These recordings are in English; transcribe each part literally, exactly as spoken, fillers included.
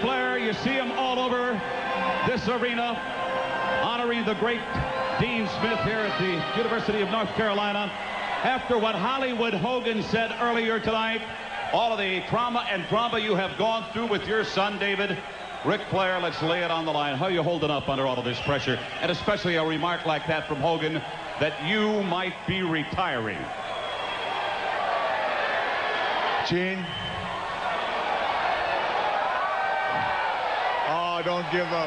Flair, you see him all over this arena, honoring the great Dean Smith here at the University of North Carolina. After what Hollywood Hogan said earlier tonight, all of the trauma and drama you have gone through with your son, David, Ric Flair, let's lay it on the line. How are you holding up under all of this pressure? And especially a remark like that from Hogan that you might be retiring. Gene? Oh, don't give up.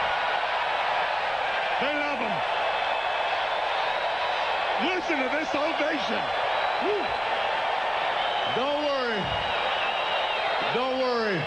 They love him. Listen to this ovation. Woo. Don't worry. Don't worry.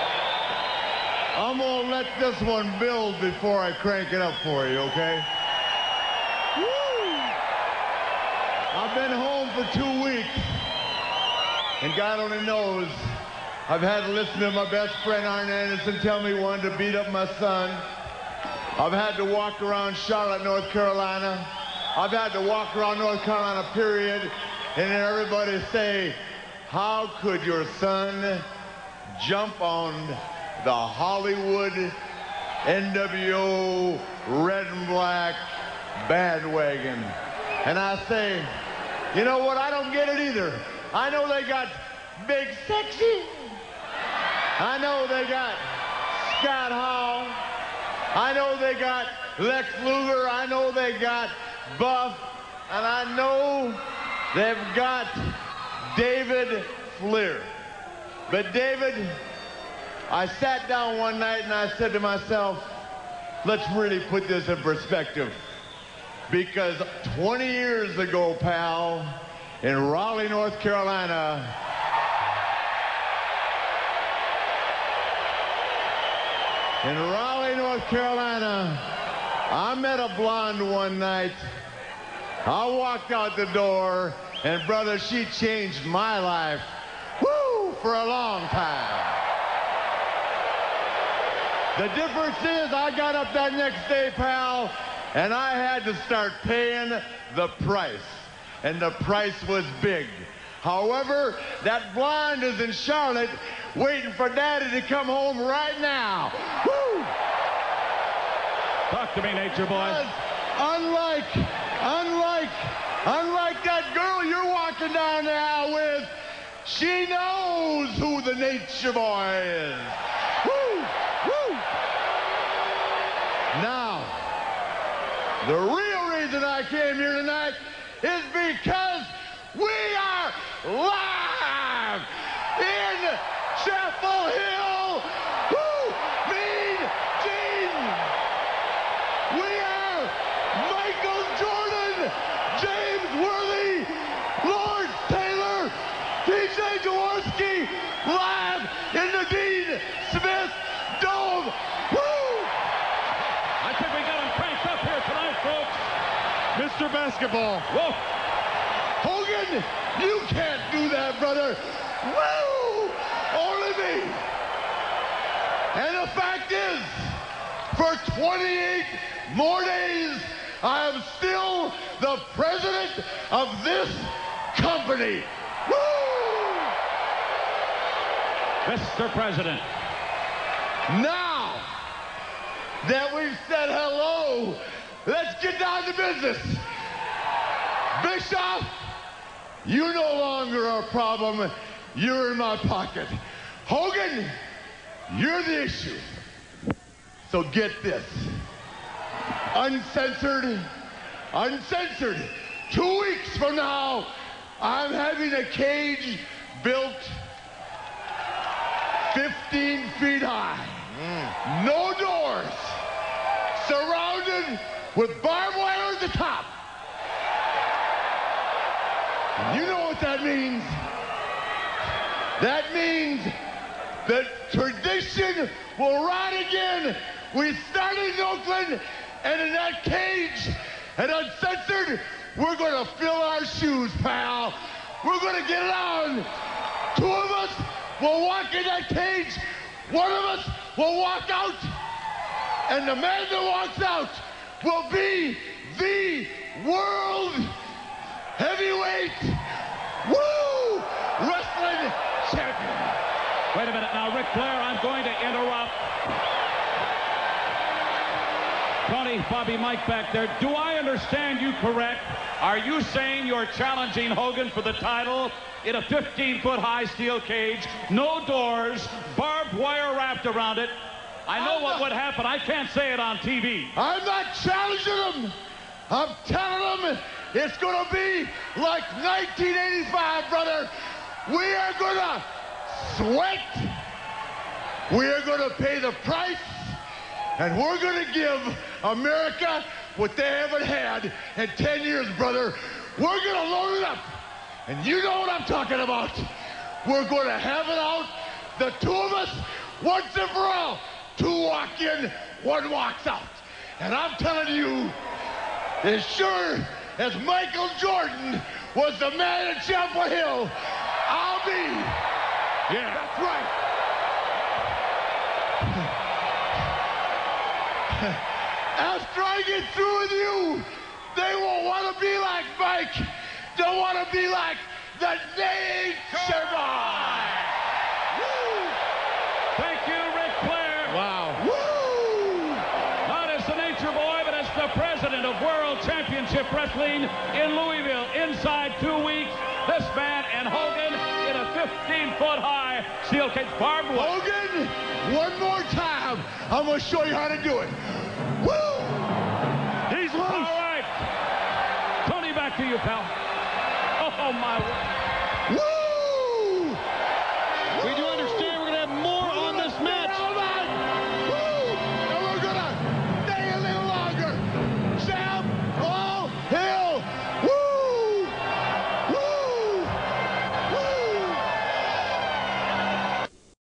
I'm going to let this one build before I crank it up for you, okay? Woo. I've been home for two weeks. And God only knows, I've had to listen to my best friend Arn Anderson tell me he wanted to beat up my son. I've had to walk around Charlotte, North Carolina. I've had to walk around North Carolina, period, and then everybody say, how could your son jump on the Hollywood N W O red and black bandwagon? And I say, you know what? I don't get it either. I know they got Big Sexy. I know they got Scott Hall. I know they got Lex Luger. I know they got Buff. And I know they've got David Flair. But David, I sat down one night and I said to myself, let's really put this in perspective. Because twenty years ago, pal, in Raleigh, North Carolina, in Raleigh, North Carolina, I met a blonde one night. I walked out the door, and brother, she changed my life, woo, for a long time. The difference is I got up that next day, pal, and I had to start paying the price. And the price was big. However, that blonde is in Charlotte waiting for Daddy to come home right now. Woo! Talk to me, Nature Boy. Unlike, unlike, unlike that girl you're walking down the aisle with, she knows who the Nature Boy is. Woo! Woo! Now, the real reason I came here tonight is because we are live in Chapel Hill. Woo! Mean Gene. We are Michael Jordan, James Worthy, Lord Taylor, T J Jaworski, live in the Dean Smith Dome. Woo! I think we got them cranked up here tonight, folks. Mister Basketball. Whoa. Hogan, you can't do that, brother. Woo! Only me. And the fact is, for twenty-eight more days, I am still the president of this company. Woo! Mister President. Now that we've said hello, let's get down to business. Bischoff, you no longer are a problem. You're in my pocket. Hogan, you're the issue. So get this. Uncensored, uncensored. Two weeks from now, I'm having a cage built fifteen feet high. Mm. No doors. Surrounded with barbed wire at the top. You know what that means? That means that tradition will ride again. We started in Oakland, and in that cage, and uncensored, we're going to fill our shoes, pal. We're going to get it on. Two of us will walk in that cage. One of us will walk out. And the man that walks out will be the world heavyweight woo wrestling champion. Wait a minute now, Ric Flair, I'm going to interrupt. Tony, Bobby, Mike back there. Do I understand you correct? Are you saying you're challenging Hogan for the title in a fifteen foot high steel cage, no doors, barbed wire wrapped around it? I know I'm what not, would happen. I can't say it on T V. I'm not challenging him. I'm telling him it's going to be like nineteen eighty-five, brother. We are going to sweat. We are going to pay the price. And we're going to give America what they haven't had in ten years, brother. We're going to load it up. And you know what I'm talking about. We're going to have it out. The two of us, once and for all. Two walk in, one walks out. And I'm telling you, as sure as Michael Jordan was the man at Chapel Hill, I'll be. Yeah, that's right. After I get through with you, they won't want to be like Mike. They'll want to be like the Nature Boy. Woo! Thank you, Ric Flair. Wow. Woo! Not as the Nature Boy, but as the president of World Championship Wrestling in Louisville. Inside two weeks, this man and Hogan in a fifteen foot high steel cage barbed wire. Hogan, one more time. I'm going to show you how to do it. Woo! He's loose. All right. Tony, back to you, pal. Oh, my word.